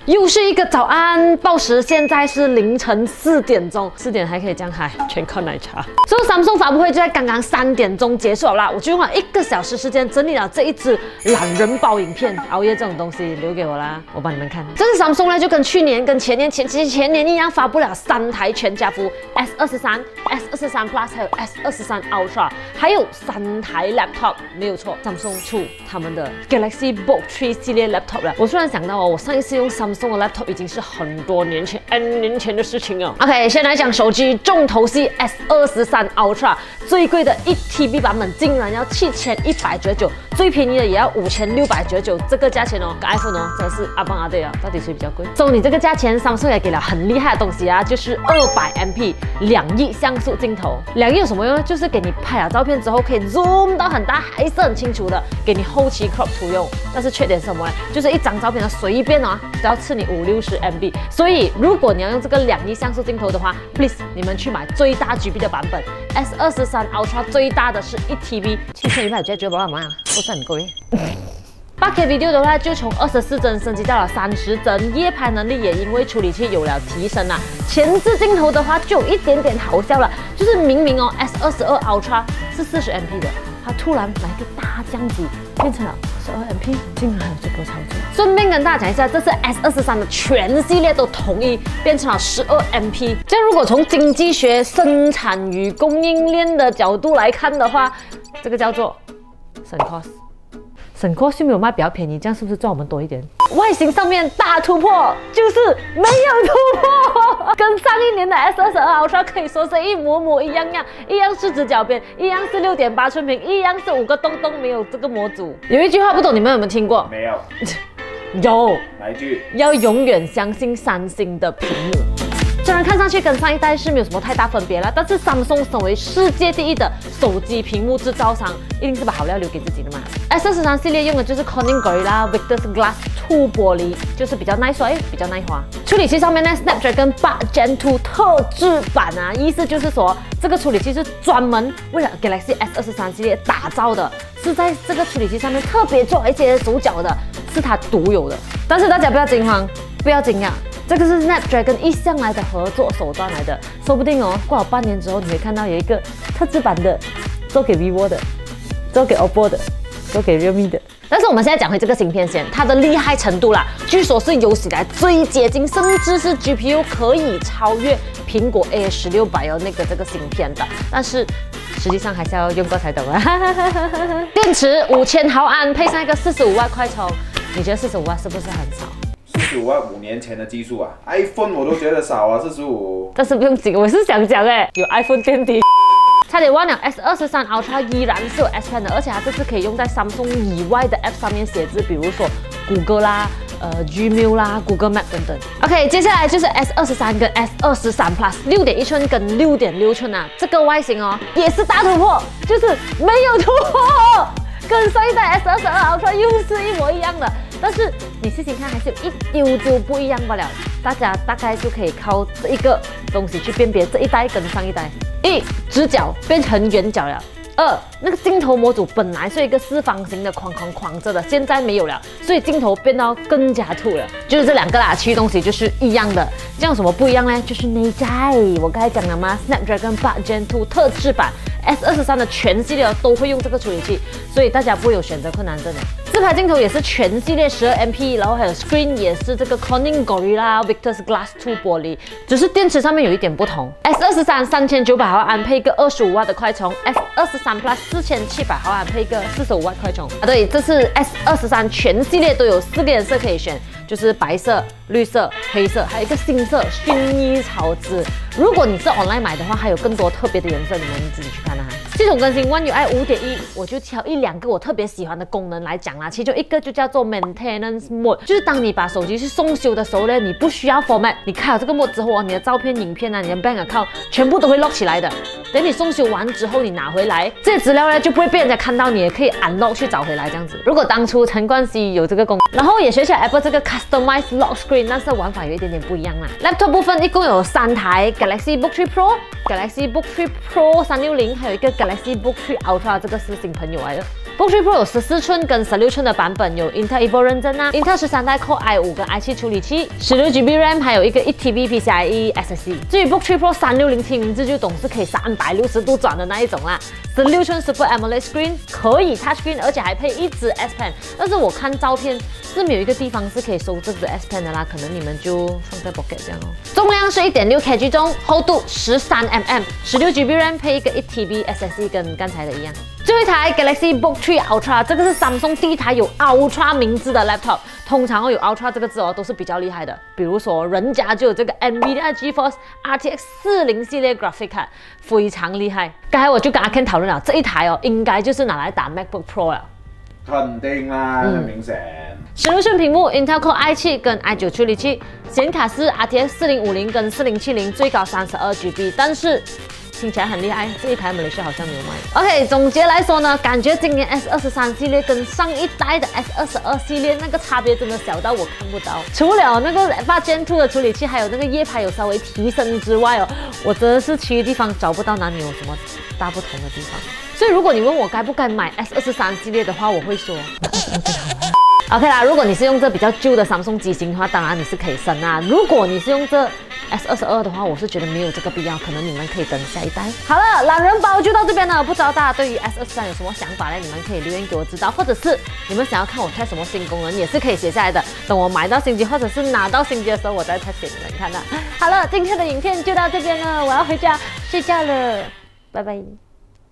又是一个早安，报时现在是凌晨4点钟，4点还可以这样嗨，全靠奶茶。所以 Samsung 发布会就在刚刚3点钟结束了啦，我就用了1个小时时间整理了这一支懒人包影片，熬夜这种东西留给我啦，我帮你们看。这次 Samsung 呢就跟去年、跟前年一样，发布了3台全家福 S23、S23 Plus 还有 S23 Ultra， 还有3台 laptop， 没有错 ，Samsung 出他们的 Galaxy Book 3系列 laptop 了。我突然想到哦，我上一次用 Samsung 的 laptop 已经是很多年前 N 年前的事情了。OK， 先来讲手机，重头戏 S23 Ultra， 最贵的1TB 版本竟然要7199，最便宜的也要5699，这个价钱哦，跟 iPhone 哦真的是阿邦阿对啊，到底谁比较贵？送你这个价钱 ，Samsung 也给了很厉害的东西啊，就是200MP 2亿像素镜头。2亿有什么用呢？就是给你拍了照片之后可以 zoom 到很大，还是很清楚的，给你后期 crop 图用。但是缺点是什么呢？就是一张照片呢随便啊，只要吃你50-60MB。所以如果你要用这个2亿像素镜头的话 ，please 你们去买最大 GB 的版本 S23 Ultra， 最大的是1TB，7199吧嘛，不是很贵。8K video 的话，就从24帧升级到了30帧，夜拍能力也因为处理器有了提升啦。前置镜头的话，就有一点点好笑了，就是明明哦 S22 Ultra 是40MP 的，它突然来个大降级，变成了12MP， 竟然还有这个操作。顺便跟大家讲一下，这次 S23的全系列都统一变成了12MP。这样如果从经济学、生产与供应链的角度来看的话，这个叫做省 cost。省 cost 没有卖比较便宜，这样是不是赚我们多一点？外形上面大突破就是没有突破，跟上一年的 S22 Ultra 可以说是一模一样，一样是直角边，一样是6.8寸屏，一样是5个洞，没有这个模组。有一句话不懂你们有没有听过？ 没有。 有。 哪一句？ 要永远相信三星的屏幕。虽然看上去跟上一代是没有什么太大分别了，但是 Samsung 身为世界第一的手机屏幕制造商，一定是把好料留给自己的嘛。S23 系列用的就是 Corning Gorilla Victus Glass 2玻璃，就是比较耐摔，比较耐滑。处理器上面呢 ，Snapdragon 8 Gen 2特制版啊，意思就是说这个处理器是专门为了 Galaxy S23 系列打造的，是在这个处理器上面特别做一些手脚的，是它独有的。但是大家不要惊慌，不要惊讶。这个是 Snapdragon 一向来的合作手段来的，说不定哦，过了半年之后，你会看到有一个特制版的，做给 vivo 的，做给 oppo 的，做给 realme 的。但是我们现在讲回这个芯片先，它的厉害程度啦，据说是有史以来最接近，甚至是 GPU 可以超越苹果 A16 那个这个芯片的，但是实际上还是要用过才懂啊。电池5000毫安，配上一个45瓦快充，你觉得45瓦是不是很少 ？45瓦5年前的技术啊 ，iPhone 我都觉得少啊，45。 但是不用紧，我是想讲有 iPhone 垫底。差点忘了 ，S23 Ultra 依然是有 S Pen 的，而且它这次可以用在 Samsung 以外的 App 上面写字，比如说谷歌啦、Gmail 啦、Google Map 等等。OK， 接下来就是 S23跟 S23 Plus 6.1寸跟6.6寸啊，这个外形哦也是大突破，就是没有突破，跟上一代 S22 Ultra 又是一模一样的。但是你细心看，还是有一丢丢不一样罢了。大家大概就可以靠这一个东西去辨别这一代跟上一代。1. 直角变成圆角了。2. 那个镜头模组本来是一个四方形的框着的，现在没有了，所以镜头变到更加凸了。就是这2个啦，其余东西就是一样的。这样有什么不一样呢？就是内在，我刚才讲了吗 ？Snapdragon 8 Gen 2特制版 S23的全系列都会用这个处理器，所以大家不会有选择困难症的。自拍镜头也是全系列12MP， 然后还有 screen 也是这个 Corning Gorilla Victus Glass 2玻璃，只是电池上面有一点不同。S23 3900毫安配一个25瓦的快充 ，S23 Plus 4700毫安配一个45瓦快充。啊，对，这次 S23 全系列都有4个颜色可以选，就是白色、绿色、黑色，还有一个新色薰衣草紫。如果你是 online 买的话，还有更多特别的颜色，你们自己去看啊。系统更新 One UI 5.1，我就挑1-2个我特别喜欢的功能来讲啦。其中一个就叫做 Maintenance Mode， 就是当你把手机去送修的时候呢，你不需要 format， 你开了这个 mode 之后啊，你的照片、影片啊，你的 bank account 全部都会 lock 起来的。等你送修完之后，你拿回来这些资料呢，就不会被人家看到，你也可以 unlock 去找回来这样子。如果当初陈冠希有这个功能，然后也学起来 Apple 这个 Customize Lock Screen， 但是玩法有一点点不一样啦。Laptop 部分一共有3台 Galaxy Book 3 Pro、Galaxy Book 3 Pro 360，还有一个 Galaxy Book 3 Ultra， 这个是新朋友来的。 Book 3 Pro 有14寸跟16寸的版本，有 Intel Evo 认证啊，Intel 13代 Core i5 跟 i7 处理器，16GB RAM， 还有一个1TB PCIe SSD。至于 Book 3 Pro 360T， 名字就懂是可以360度转的那一种啦。16寸 Super AMOLED Screen 可以 Touch Screen， 而且还配一支 S Pen， 但是我看照片是没有一个地方是可以收这支 S Pen 的啦，可能你们就放在 pocket 这样哦。重量是 1.6kg 重，厚度13mm，16GB RAM 配一个1TB SSD， 跟刚才的一样。最后一台 Galaxy Book 3 Ultra， 这个是 Samsung 第一台有 Ultra 名字的 laptop。通常有 Ultra 这个字都是比较厉害的，比如说人家就有这个 NVIDIA GeForce RTX 40系列 Graphic Card， 非常厉害。刚才我就跟阿 Ken 讨论了，这一台应该就是拿来打 MacBook Pro 了。 肯定啦，很明显。 16寸屏幕 ，Intel Core i7 跟 i9 处理器，显卡是 RTX 4050跟4070，最高32GB， 但是听起来很厉害，这一台马来西亚好像没有卖。OK， 总结来说呢，感觉今年 S23系列跟上一代的 S22系列那个差别真的小到我看不到。除了那个8 Gen 2的处理器，还有那个夜拍有稍微提升之外我真的是其余地方找不到哪里有什么大不同的地方。所以如果你问我该不该买 S23系列的话，我会说那22最好了。OK 啦，如果你是用这比较旧的 Samsung 机型的话，当然你是可以升啊。如果你是用这 S22的话，我是觉得没有这个必要，可能你们可以等下一代。好了，懒人包就到这边了。不知道大家对于 S23有什么想法呢？你们可以留言给我知道，或者是你们想要看我 test 什么新功能，也是可以写下来的。等我买到新机或者是拿到新机的时候，我再 test 给你们看的。好了，今天的影片就到这边了，我要回家睡觉了，拜拜。